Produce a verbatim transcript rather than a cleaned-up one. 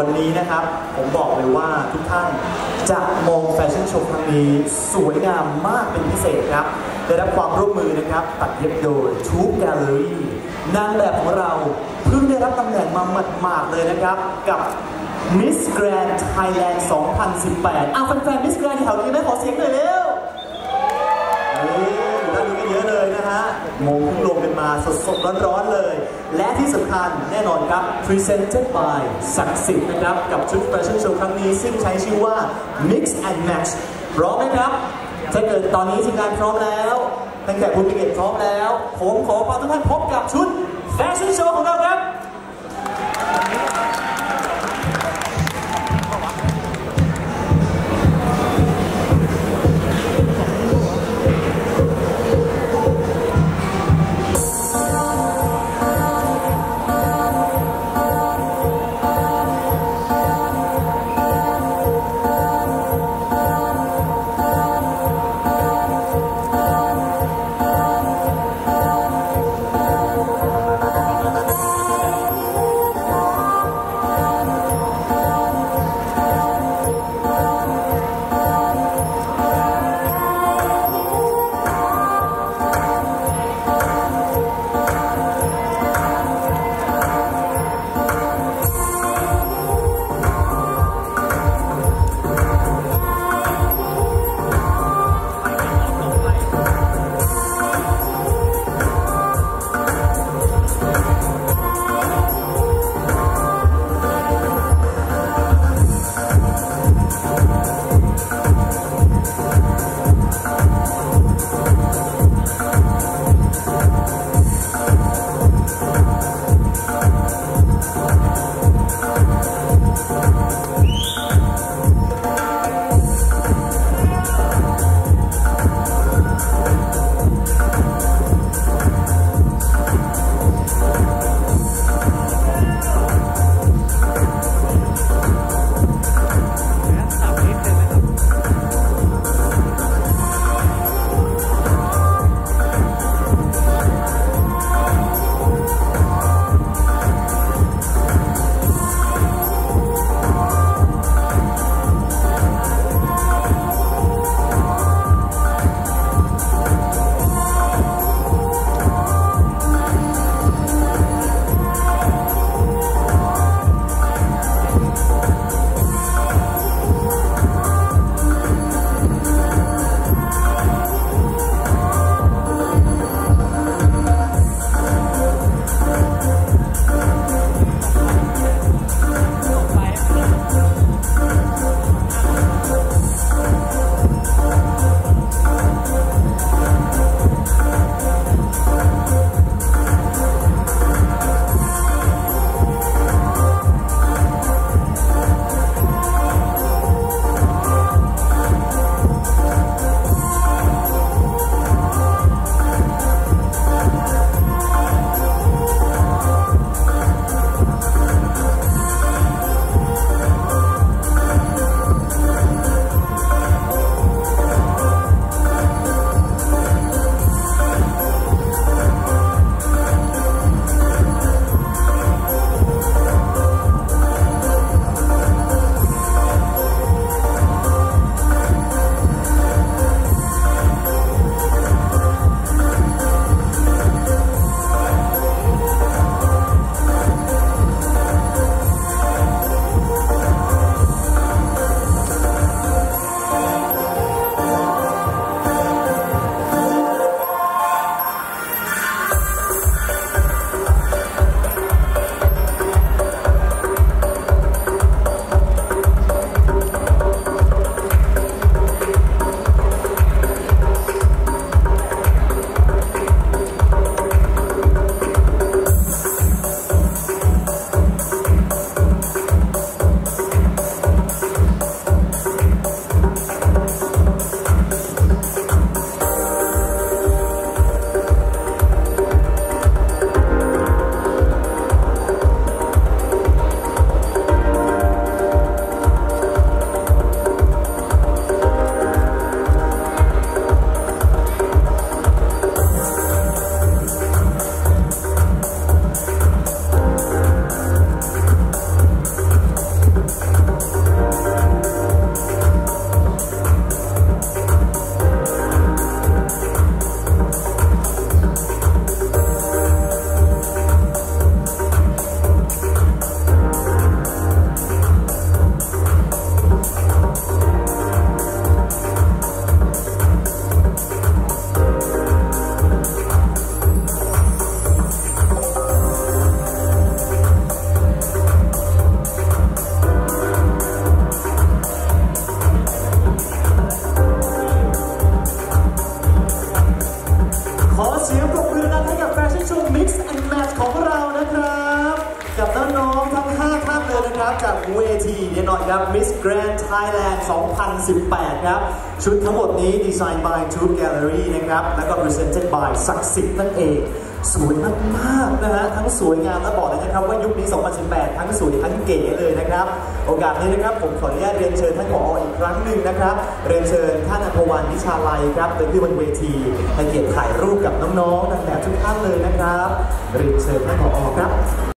วันนี้นะครับผมบอกเลยว่าทุกท่านจะมองแฟชั่นโชว์ครั้งนี้สวยงามมากเป็นพิเศษครับได้รับความร่วมมือนะครับตัดเย็บโดย Troop Gallery นางแบบของเราเพิ่งได้รับตำแหน่งมาหมาดๆเลยนะครับกับ Miss Grand Thailand สองพันสิบแปด อ้าวแฟนๆ Miss Grand ที่แถวนี้ไหมขอเสียงหน่อยเร็วนี่อยู่ด้านนี้กันเยอะเลยนะฮะมงลงกันมาสดๆร้อนๆเลยและที่สำคัญแน่นอนครับ Presented by ศักดิ์สิทธิ์นะครับกับชุดแฟชั่นโชว์ครั้งนี้ซึ่งใช้ชื่อว่า Mix and Match พร้อมไหมครับถ้าเกิดตอนนี้ทีมงานพร้อมแล้วตั้งแต่ผู้มีเกียรติพร้อมแล้วผมขอพาทุกท่านพบกับชุดแฟชั่นโชว์ของเราครับเวทีเดี๋ยวหน่อยครับ Miss Grand Thailand สองพันสิบแปด ครับชุดทั้งหมดนี้ดีไซน์ by Tube Gallery นะครับแล้วก็ presented by ศักดิ์สิทธิ์นั่นเองสวยมากๆนะฮะทั้งสวยงามและบอกเลยนะครับว่ายุคนี้สองพันสิบแปดทั้งสวยทั้งเก๋เลยนะครับโอกาสนี้นะครับผมขออนุญาตเรียนเชิญท่านผอ.อีกครั้งหนึ่งนะครับเรียนเชิญท่านอภวรรณ วิชาลัยครับเดินขึ้นบนเวทีให้เกียรติถ่ายรูปกับน้องๆนางแบบทุกท่านเลยนะครับเรียนเชิญท่านผอ.ครับ